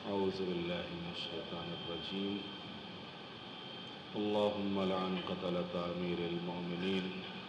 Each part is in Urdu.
اعوذ باللہ من الشیطان الرجیم اللہم لعن قتلۃ امیر المؤمنین۔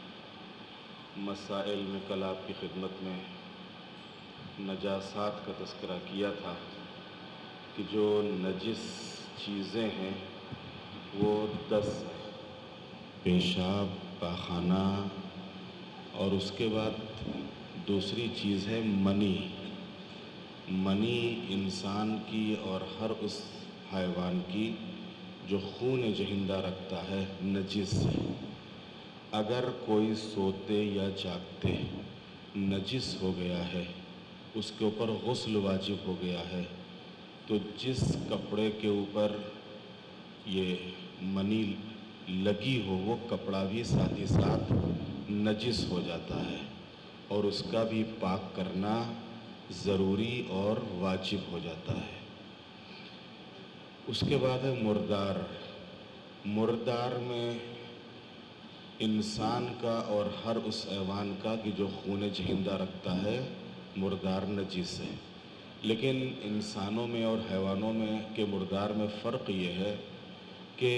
مسائل میں کل آپ کی خدمت میں نجاسات کا تذکرہ کیا تھا کہ جو نجس چیزیں ہیں وہ 10 ہیں: پیشاب، پاخانہ، اور اس کے بعد دوسری چیز ہے منی۔ منی انسان کی اور ہر اس حیوان کی جو خون جہندہ رکھتا ہے نجس ہے۔ اگر کوئی سوتے یا جاگتے نجس ہو گیا ہے، اس کے اوپر غسل واجب ہو گیا ہے، تو جس کپڑے کے اوپر یہ منی لگی ہو وہ کپڑا بھی ساتھ ہی ساتھ نجس ہو جاتا ہے، اور اس کا بھی پاک کرنا ضروری اور واجب ہو جاتا ہے۔ اس کے بعد ہے مردار۔ مردار میں انسان کا اور ہر اس حیوان کا کہ جو خون جہندہ رکھتا ہے مردار نجس ہے، لیکن انسانوں میں اور حیوانوں میں کے مردار میں فرق یہ ہے کہ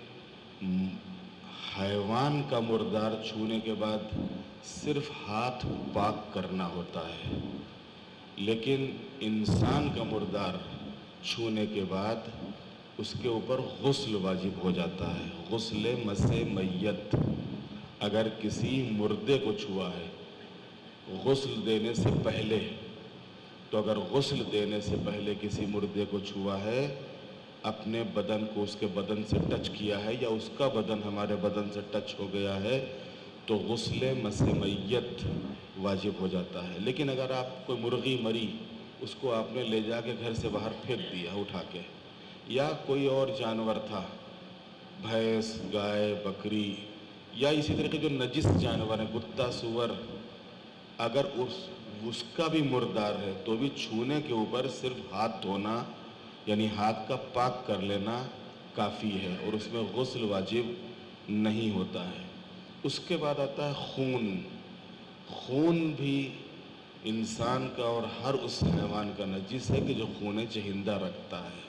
حیوان کا مردار چھونے کے بعد صرف ہاتھ پاک کرنا ہوتا ہے، لیکن انسان کا مردار چھونے کے بعد اس کے اوپر غسل واجب ہو جاتا ہے، غسل مس میت۔ اگر کسی مردے کو چھوا ہے غسل دینے سے پہلے، تو اگر غسل دینے سے پہلے کسی مردے کو چھوا ہے، اپنے بدن کو اس کے بدن سے ٹچ کیا ہے یا اس کا بدن ہمارے بدن سے ٹچ ہو گیا ہے، تو غسل مس میت واجب ہو جاتا ہے۔ لیکن اگر آپ کوئی مرغی مری، اس کو آپ نے لے جا کے گھر سے باہر پھینک دیا اٹھا کے، یا کوئی اور جانور تھا، بھینس، گائے، بکری، یا اسی طریقے جو نجس جانور ہیں کتا، سور، اگر اس کا بھی مردار ہے تو بھی چھونے کے اوپر صرف ہاتھ دھونا یعنی ہاتھ کا پاک کر لینا کافی ہے، اور اس میں غسل واجب نہیں ہوتا ہے۔ اس کے بعد آتا ہے خون۔ خون بھی انسان کا اور ہر اس حیوان کا نجس ہے کہ جو خون جہندہ رکھتا ہے۔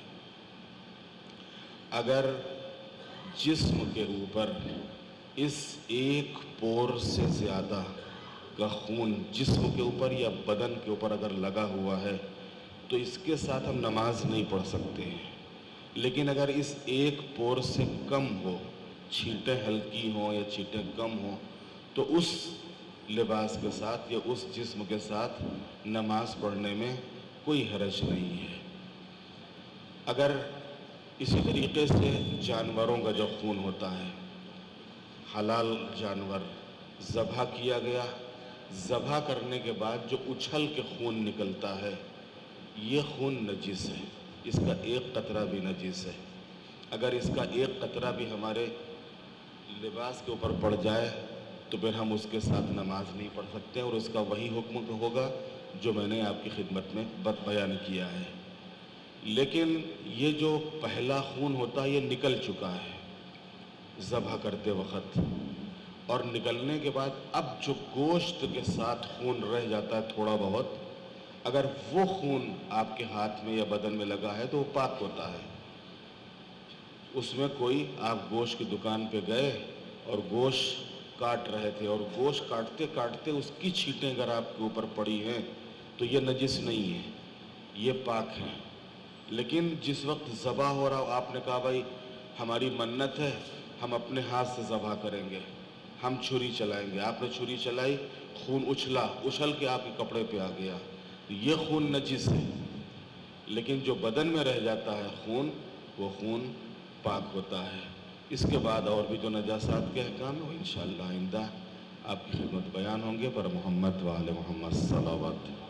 اگر جسم کے اوپر اس ایک پور سے زیادہ کا خون جسم کے اوپر یا بدن کے اوپر اگر لگا ہوا ہے تو اس کے ساتھ ہم نماز نہیں پڑھ سکتے ہیں، لیکن اگر اس ایک پور سے کم ہو، چھینٹیں ہلکی ہوں یا چھینٹیں کم ہوں، تو اس لباس کے ساتھ یا اس جسم کے ساتھ نماز پڑھنے میں کوئی حرج نہیں ہے۔ اگر اسی طریقے سے جانوروں کا جو خون ہوتا ہے، حلال جانور ذبح کیا گیا، ذبح کرنے کے بعد جو اچھل کے خون نکلتا ہے یہ خون نجس ہے، اس کا ایک قطرہ بھی نجس ہے۔ اگر اس کا ایک قطرہ بھی ہمارے لباس کے اوپر پڑ جائے تو پھر ہم اس کے ساتھ نماز نہیں پڑھ سکتے، اور اس کا وہی حکم ہوگا جو میں نے آپ کی خدمت میں بیان کیا ہے۔ لیکن یہ جو پہلا خون ہوتا ہے یہ نکل چکا ہے ذبح کرتے وقت، اور نکلنے کے بعد اب جو گوشت کے ساتھ خون رہ جاتا ہے تھوڑا بہت، اگر وہ خون آپ کے ہاتھ میں یا بدن میں لگا ہے تو وہ پاک ہوتا ہے۔ اس میں کوئی آپ گوشت کی دکان پہ گئے اور گوشت کاٹ رہے تھے، اور گوشت کاٹتے کاٹتے اس کی چھینٹیں اگر آپ کے اوپر پڑی ہیں تو یہ نجس نہیں ہے، یہ پاک ہے۔ لیکن جس وقت ذبح ہو رہا آپ نے کہا بھائی ہماری منت ہے، ہم اپنے ہاتھ سے ذبح کریں گے، ہم چھری چلائیں گے، آپ نے چھری چلائی، خون اچھل کے آپ کے کپڑے پہ آ گیا، یہ خون نجس ہے۔ لیکن جو بدن میں رہ جاتا ہے خون، وہ خون پاک ہوتا ہے۔ اس کے بعد اور بھی جو نجاسات کے احکام ہیں وہ انشاءاللہ آئندہ آپ کی خدمت بیان ہوں گے۔ پر محمد و آل محمد صلوات۔